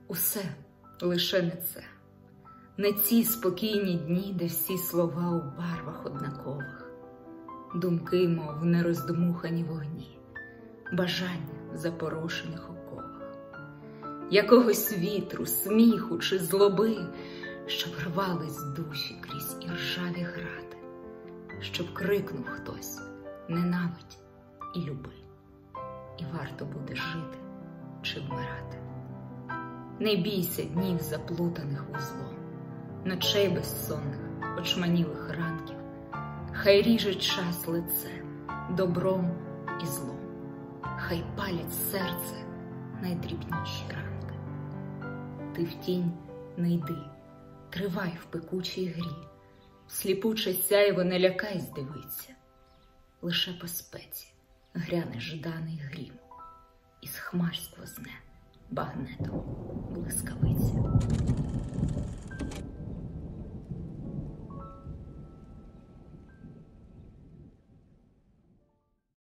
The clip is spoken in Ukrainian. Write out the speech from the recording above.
Усе, лише не це. Не ці спокійні дні, де всі слова у барвах однакових. Думки, мов нероздмухані вогні, бажання в запорошених оковах. Якогось вітру, сміху чи злоби, щоб рвались душі крізь іржаві грати, щоб крикнув хтось: ненавидь і люби, і варто буде жити чи вмирати. Не бійся днів, заплутаних вузлом, ночей безсонних, очманілих ранків. Хай ріже час лице добром і злом, хай палять серце найдрібніші ранки. Ти в тінь не йди, тривай в пекучій грі, сліпуче сяйво не лякайсь дивиться. Лише по спеці гряне жданий грім, із хмар сквозне багнетом блискавиця.